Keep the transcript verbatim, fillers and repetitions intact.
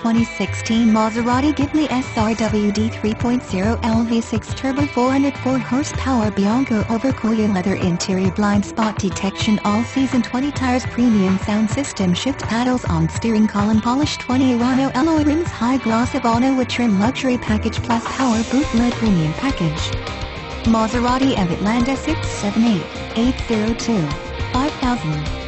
twenty sixteen Maserati Ghibli S R W D three point oh L V six Turbo four hundred four horsepower Bianco overcoil leather interior blind spot detection all-season twenty tires premium sound system shift paddles on steering column polished twenty Urano alloy rims high gloss Habano with trim luxury package plus power boot led premium package. Maserati Evitland S six seven eight, eight zero two, five thousand.